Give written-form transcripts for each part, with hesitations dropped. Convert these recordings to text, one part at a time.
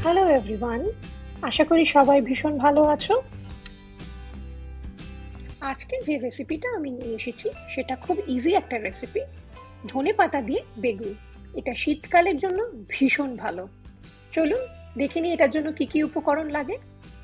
Hello everyone, আশা করি সবাই ভীষণ ভালো আছো। আজকে যে রেসিপিটা আমি নিয়ে এসেছি সেটা খুব ইজি একটা রেসিপি, ধনেপাতা দিয়ে বেগুন। এটা শীতকালের জন্য ভীষণ ভালো। চলুন দেখে নিই এটার জন্য কি কি উপকরণ লাগে।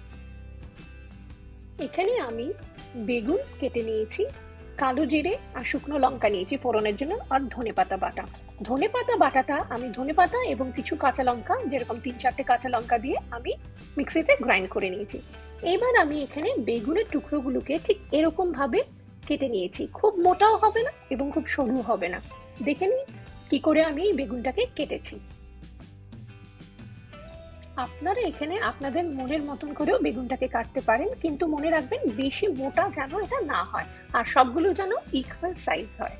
এখানে আমি বেগুন কেটে নিয়েছি, কালো জিরে আর শুকনো লঙ্কা নিয়েছি ফোড়নের জন্য, আর ধনেপাতা বাটা। ধনেপাতা বাটাটা আমি ধনেপাতা এবং কিছু কাঁচা লঙ্কা, যেরকম 3-4টে কাঁচা লঙ্কা দিয়ে আমি মিক্সিতে গ্রাইন্ড করে নিয়েছি। এবার আমি এখানে বেগুনের টুকরোগুলোকে ঠিক এরকম ভাবে কেটে নিয়েছি। খুব মোটাও হবে না এবং খুব সরু হবে না। দেখে নিই কি করে আমি এই বেগুনটাকে কেটেছি। আপনারা এখানে আপনাদের মনের মতন করেও বেগুনটাকে কাটতে পারেন, কিন্তু মনে রাখবেন বেশি মোটা যেন এটা না হয়, আর সবগুলো যেন ইকুয়াল সাইজ হয়।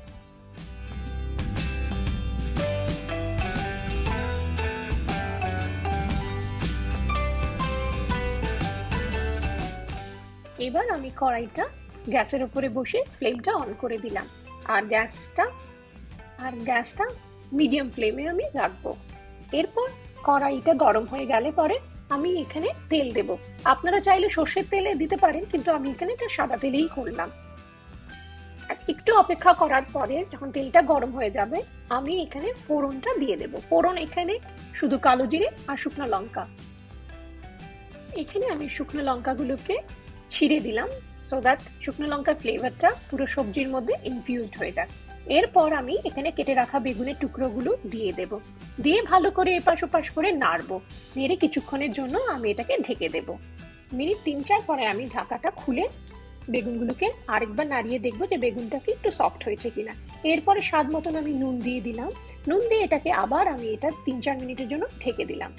এবার আমি কড়াইটা গ্যাসের উপরে বসে ফ্লেমটা অন করে দিলাম, আর গ্যাসটা মিডিয়াম ফ্লেমে আমি রাখবো। এরপর কড়াইটা গরম হয়ে গেলে পরে আমি এখানে তেল দেব। আপনারা চাইলে সর্ষের তেলে দিতে পারেন, কিন্তু আমি এখানে এটা সাদা তেলেই করলাম। একটু অপেক্ষা করার পরে যখন তেলটা গরম হয়ে যাবে আমি এখানে ফোড়নটা দিয়ে দেব। ফোড়ন এখানে শুধু কালো জিরে আর শুকনো লঙ্কা। এখানে আমি শুকনো লঙ্কাগুলোকে ছিঁড়ে দিলাম, সো দ্যাট শুকনো লঙ্কার ফ্লেভারটা পুরো সবজির মধ্যে ইনফিউজড হয়ে যায়। এরপর আমি এখানে কেটে রাখা বেগুনের টুকরোগুলো দিয়ে দেব, দিয়ে ভালো করে এপাশ ওপাশ করে নাড়বো। নেড়ে কিছুক্ষণের জন্য আমি এটাকে ঢেকে দেব। মিনিট 3-4 পরে আমি ঢাকাটা খুলে বেগুনগুলোকে আরেকবার নাড়িয়ে দেখবো যে বেগুনটাকে একটু সফট হয়েছে কিনা। এরপরে স্বাদ মতন আমি নুন দিয়ে দিলাম। নুন দিয়ে এটাকে আবার আমি এটা 3-4 মিনিটের জন্য ঢেকে দিলাম।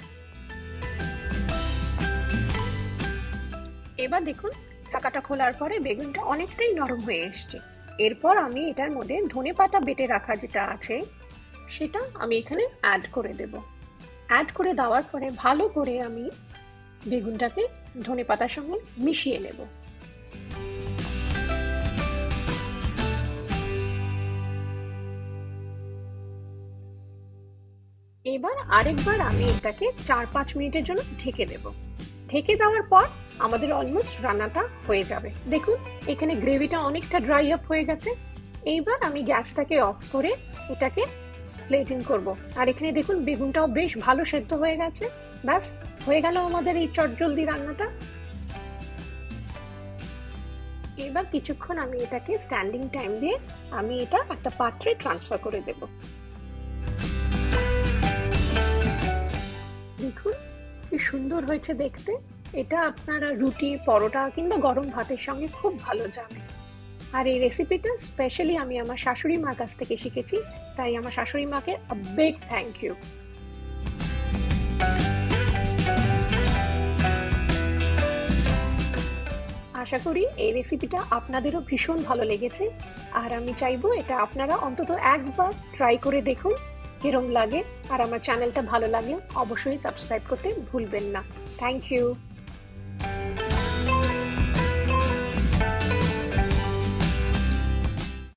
এবার দেখুন ঢাকাটা খোলার পরে বেগুনটা অনেকটাই নরম হয়ে এসছে। এরপর আমি এটার মধ্যে ধনেপাতা বেটে রাখা যেটা আছে সেটা আমি এখানে অ্যাড করে দেব। অ্যাড করে দেওয়ার পরে ভালো করে আমি বেগুনটাকে ধনেপাতার সঙ্গে মিশিয়ে নেব। এবার আরেকবার আমি এটাকে 4-5 মিনিটের জন্য ঢেকে দেব। ঢেকে দেওয়ার পর আমাদের অলমোস্ট রান্নাটা হয়ে যাবে। দেখুন এখানে গ্রেভিটা অনেকটা ড্রাই আপ হয়ে গেছে। এইবার আমি গ্যাসটাকে অফ করে এটাকে প্লেটিং করব। আর এখানে দেখুন বেগুনটাও বেশ ভালো সেদ্ধ হয়ে গেছে। ব্যাস হয়ে গেল আমাদের এই চটজলদি রান্নাটা। এবার কিছুক্ষণ আমি এটাকে স্ট্যান্ডিং টাইম দিয়ে আমি এটা একটা পাত্রে ট্রান্সফার করে দেব। দেখুন কি সুন্দর হয়েছে দেখতে। এটা আপনারা রুটি, পরোটা কিংবা গরম ভাতের সঙ্গে খুব ভালো যাবে। আর এই রেসিপিটা স্পেশালি আমি আমার শাশুড়ি মার কাছ থেকে শিখেছি, তাই আমার শাশুড়ি মাকে আ বিগ থ্যাংক ইউ। আশা করি এই রেসিপিটা আপনাদেরও ভীষণ ভালো লেগেছে, আর আমি চাইবো এটা আপনারা অন্তত একবার ট্রাই করে দেখুন কিরম লাগে। আর আমার চ্যানেলটা ভালো লাগলে অবশ্যই সাবস্ক্রাইব করতে ভুলবেন না। Thank you.